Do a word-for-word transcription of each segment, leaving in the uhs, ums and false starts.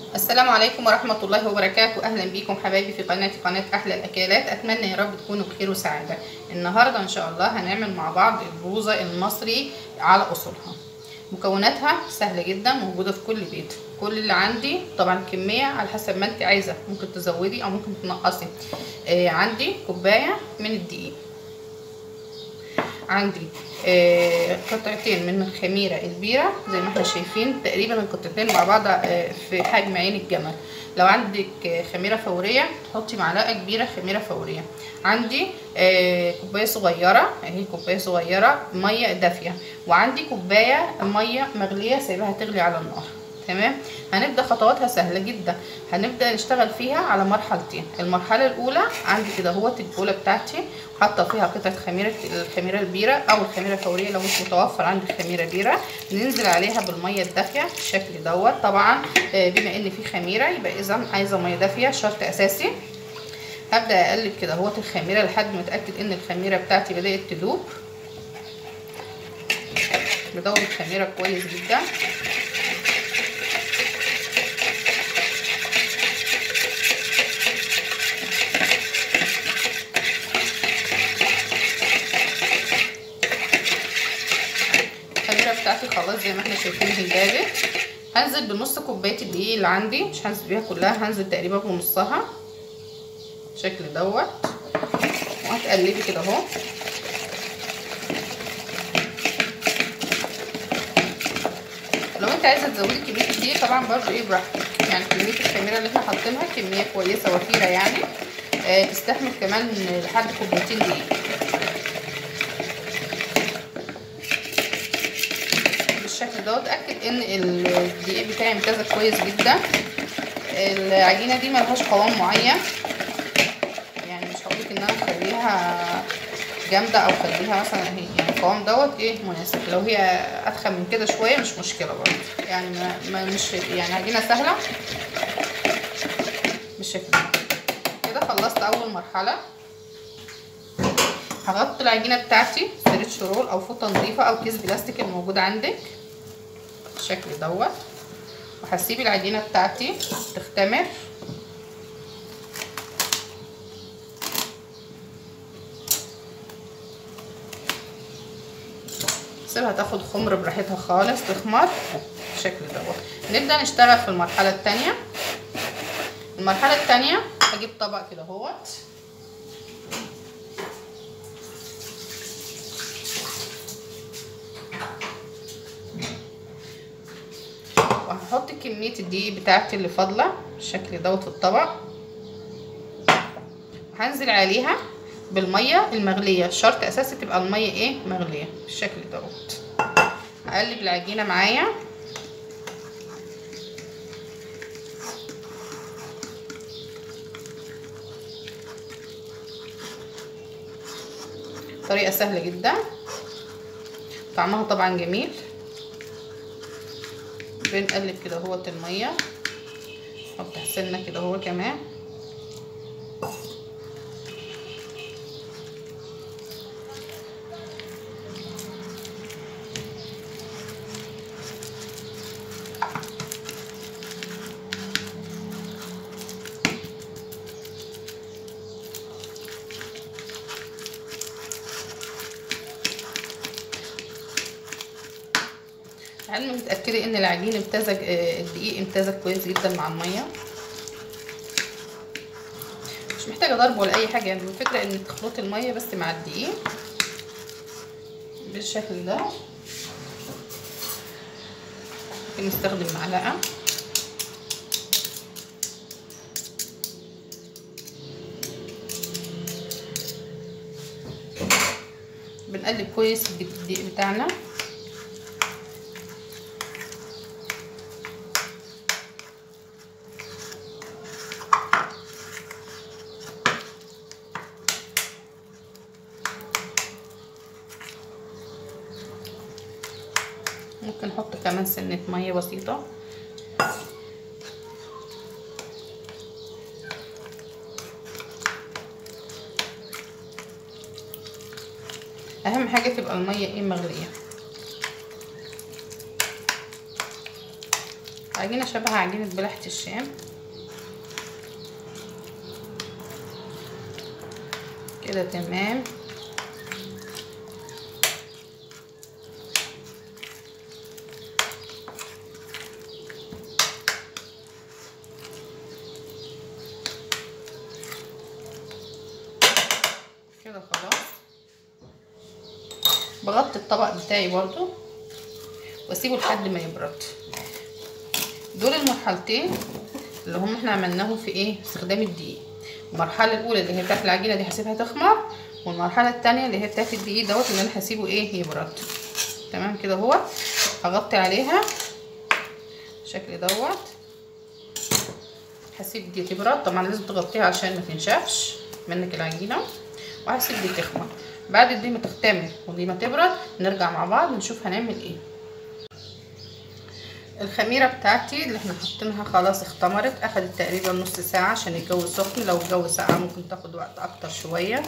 السلام عليكم ورحمة الله وبركاته. أهلا بيكم حبايبي في قناتي قناة أحلى الأكلات. أتمنى يا رب تكونوا بخير وسعادة. النهاردة إن شاء الله هنعمل مع بعض البوظة المصري على أصولها. مكوناتها سهلة جدا، موجودة في كل بيت. كل اللي عندي طبعا كمية على حسب ما انت عايزة، ممكن تزودي أو ممكن تنقصي. آه عندي كوباية من الدقيق، عندي آه قطعتين من الخميره البيره زي ما احنا شايفين، تقريبا القطعتين مع بعض آه في حجم عين الجمل. لو عندك آه خميره فوريه تحطي معلقه كبيره خميره فوريه. عندي آه كوبايه صغيره اهي، كوبايه صغيره ميه دافيه، وعندي كوبايه ميه مغليه سايباها تغلي على النار. تمام. هنبدا خطواتها سهله جدا، هنبدا نشتغل فيها على مرحلتين. المرحله الاولى عندي كده اهوت البوله بتاعتي، حاطه فيها قطعه خميره الخميره البيره او الخميره الفوريه لو مش متوفر عندي خميره بيره. ننزل عليها بالميه الدافيه بالشكل دوت. طبعا بما ان في خميره يبقى اذا عايزه ميه دافيه شرط اساسي. هبدا اقلب كده اهوت الخميره لحد ما اتاكد ان الخميره بتاعتي بدات تدوب. بدوب الخميره كويس جدا. بتاعتي خلاص زي ما احنا شايفين هي دابت. هنزل بنص كوبايه الدقيق اللي عندي، مش هنزل بيها كلها، هنزل تقريبا بنصها بالشكل دوت، وهتقلبي كده اهو. لو انت عايزه تزودي كميه الدقيق طبعا برضو ايه براحتك، يعني كميه الخميره اللي احنا حاطينها كميه كويسه وفيره يعني اه تستحمل كمان لحد كوبايتين دقيق بالشكل دوت. اتاكد ان الدقيق بتاعي امتزج كويس جدا. العجينه دي ملهاش قوام معين، يعني مش هقولك ان انا اخليها جامده او اخليها مثلا اهي، يعني القوام دوت ايه مناسب. لو هي اتخن من كده شويه مش مشكله برضه، يعني ما, ما مش يعني عجينه سهله بالشكل ده. كده خلصت اول مرحله. هغطي العجينه بتاعتي ستريتش رول او فوطه نظيفه او كيس بلاستيك الموجود عندك بالشكل دوت، وهسيب العجينه بتاعتي تختمر. سيبها تاخد خمر براحتها خالص، تخمر بالشكل دوت. نبدا نشتغل في المرحله الثانيه. المرحله الثانيه هجيب طبق كده اهوت، وهحط كميه الدقيق بتاعتي اللي فاضله بالشكل دوت في الطبق، هنزل عليها بالميه المغليه. شرط اساسي تبقى الميه ايه مغليه بالشكل دوت. هقلب العجينه معايا طريقه سهله جدا، طعمها طبعا جميل. بنقلب كده اهوت الميه، نحط سنه كده اهو كمان. علما تتاكدي ان العجين امتزج، الدقيق امتزج كويس جدا مع الميه، مش محتاجه ضرب ولا اي حاجه. يعني الفكره ان تخلطي الميه بس مع الدقيق بالشكل ده. ممكن نستخدم معلقه. بنقلب كويس بالدقيق بتاعنا. ممكن نحط كمان سنة مية بسيطة. اهم حاجة تبقى المية ايه مغلية. عجينه شبه عجينه بلحة الشام كده تمام. كده خلاص بغطي الطبق بتاعي برضو واسيبه لحد ما يبرد. دول المرحلتين اللي هم احنا عملناهم في ايه استخدام الدقيق. المرحله الاولى اللي هي بتاعت العجينه دي هسيبها تخمر، والمرحله الثانيه اللي هي بتاعت الدقيق دوت اللي انا هسيبه ايه يبرد. تمام كده اهو هغطي عليها بالشكل دوت. هسيب دي تبرد، طبعا لازم تغطيها عشان ما تنشفش منك العجينه، وهسيب دي تخمر. بعد دي ما تختمر ودي ما تبرد نرجع مع بعض نشوف هنعمل ايه. الخميره بتاعتي اللي احنا حاطينها خلاص اختمرت، اخدت تقريبا نص ساعه عشان الجو سخن، لو الجو ساقع ممكن تاخد وقت اكتر شويه.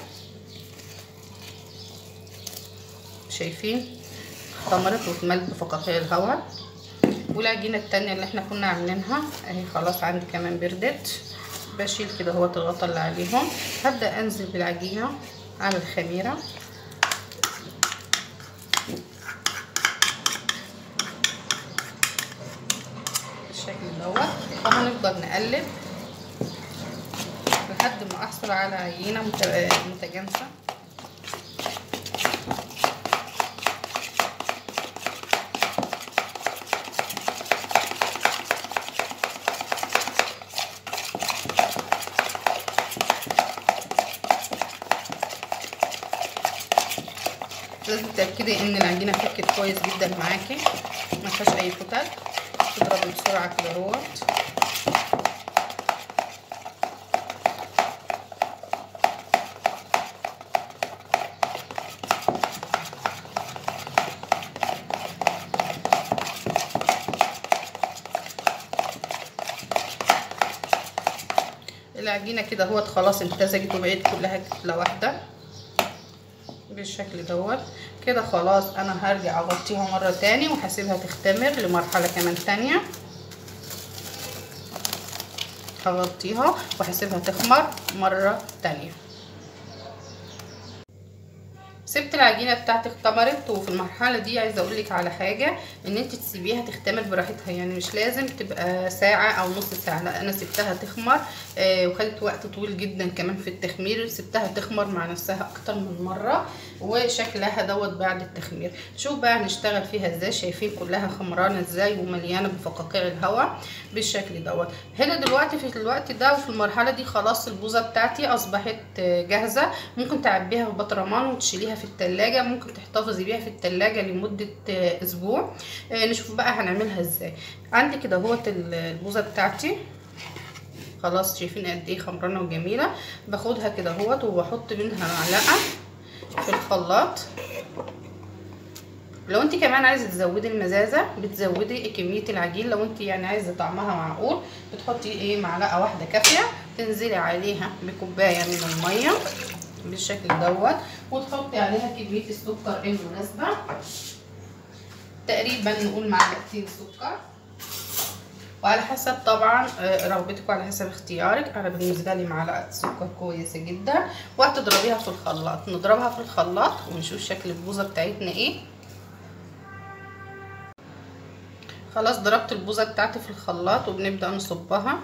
شايفين اختمرت واتملت بفقاقيع الهواء. والعجينه التانية اللي احنا كنا عاملينها اهي خلاص عندي كمان بردت. بشيل كده اهوت الغطا اللي عليهم، هبدا انزل بالعجينه على الخميره بالشكل دوت، وهنفضل نقلب لحد ما احصل على عجينه متجانسه. لازم تتاكدي ان العجينه فكت كويس جدا معاكي ما فيهاش اي فتل. تضربي بسرعه كده اهوت. العجينه كده اهوت خلاص امتزجت وبقت كلها كتله واحده بالشكل دوت. كده خلاص انا هرجع اغطيها مره تاني وهسيبها تختمر لمرحله كمان تانية. هغطيها وهسيبها تخمر مره تانية. سبت العجينه بتاعتي اختمرت، وفي المرحله دي عايزه اقول لك على حاجه، ان انت تسيبيها تختمر براحتها، يعني مش لازم تبقى ساعه او نص ساعه، لا انا سبتها تخمر آه وخدت وقت طويل جدا كمان في التخمير. سبتها تخمر مع نفسها اكتر من مره وشكلها دوت بعد التخمير. شوف بقى هنشتغل فيها ازاي. شايفين كلها خمرانه ازاي ومليانه بفقاقيع الهواء بالشكل دوت. هنا دلوقتي في الوقت ده وفي المرحله دي خلاص البوظه بتاعتي اصبحت جاهزه. ممكن تعبيها في بطرمان وتشيليها في التلاجة، ممكن تحتفظي بيها في التلاجة لمدة اسبوع. نشوف بقى هنعملها ازاي. عندي كده اهوت البوظه بتاعتي خلاص، شايفين قد ايه خمرانه وجميله. باخدها كده اهوت وبحط منها معلقه في الخلاط. لو انت كمان عايزه تزودي المزازه بتزودي كميه العجين، لو انت يعني عايزه طعمها معقول بتحطي ايه معلقه واحده كافيه، تنزلي عليها بكوبايه من الميه بالشكل دوت، وتحطي عليها كميه السكر المناسبه، تقريبا نقول معلقتين سكر، وعلى حسب طبعا رغبتك وعلى حسب اختيارك. انا بالنسبه لي معلقه سكر كويسه جدا، وهتضربيها في الخلاط. نضربها في الخلاط ونشوف شكل البوظه بتاعتنا ايه. خلاص ضربت البوظه بتاعتي في الخلاط وبنبدا نصبها.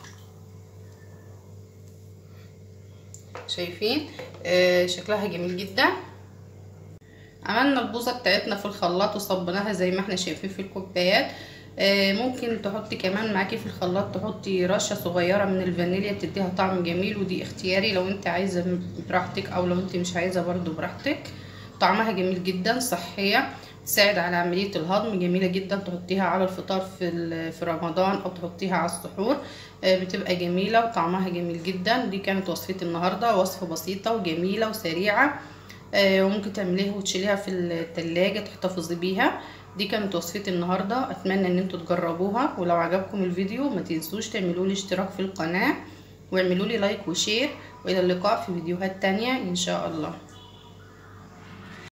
شايفين آه شكلها جميل جدا. عملنا البوظه بتاعتنا في الخلاط وصبناها زي ما احنا شايفين في الكوبايات. آه ممكن تحطي كمان معاكي في الخلاط تحطي رشه صغيره من الفانيليا بتديها طعم جميل، ودي اختياري لو انت عايزه براحتك، او لو انت مش عايزه برضو براحتك. طعمها جميل جدا، صحيه، تساعد على عمليه الهضم، جميله جدا. تحطيها على الفطار في في رمضان او تحطيها على السحور، بتبقى جميله وطعمها جميل جدا. دي كانت وصفتي النهارده، وصفه بسيطه وجميله وسريعه، وممكن تعمليها وتشيليها في التلاجة تحتفظي بيها. دي كانت وصفتي النهارده، اتمنى ان انتوا تجربوها. ولو عجبكم الفيديو ما تنسوش تعملوا لي اشتراك في القناه واعملوا لي لايك وشير، والى اللقاء في فيديوهات تانية ان شاء الله.